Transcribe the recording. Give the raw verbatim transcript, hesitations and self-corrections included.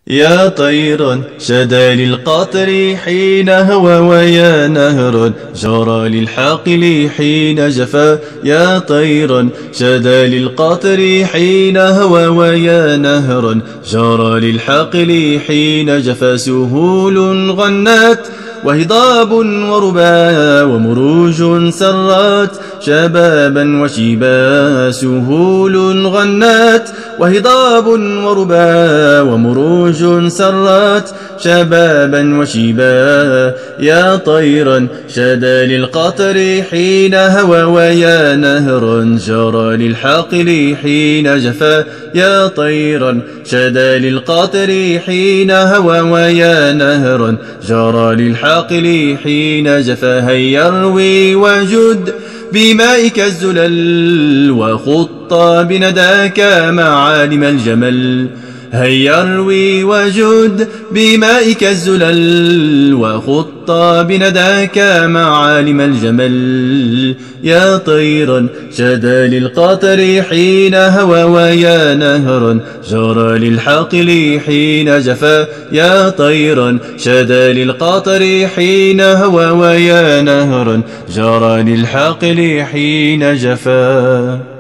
يا طيرا شدا للقطر حين هوى ويا نهرا جرى للحاقل حين جفا. يا طيرا شدا للقطر حين هوى ويا نهرا جرى للحاقل حين جفا. سهول غنات وهضاب وربا ومروج سرات شبابا وشيبا. سهول غنات وهضاب وربا ومروج سرات شبابا وشيبا. يا طيرا شدا للقطر حين هوى ويا نهرا جرى للحاقل حين جفا. يا طيرا شدا للقطر حين هوى ويا نهرا جرى للحاقل حين جفا. هيا اروي وجد بمائك الزلل وخط بنداك معالم الجمل. هيا اروي وجد بمائك الزلل وخط بنداك معالم الجمل. يا طيرا شدا للقطر حين هوى ويا نهرا جرى للحاقل حين جفا. يا طيرا شدا للقطر حين هوى ويا نهرا جرى للحاقل حين جفا.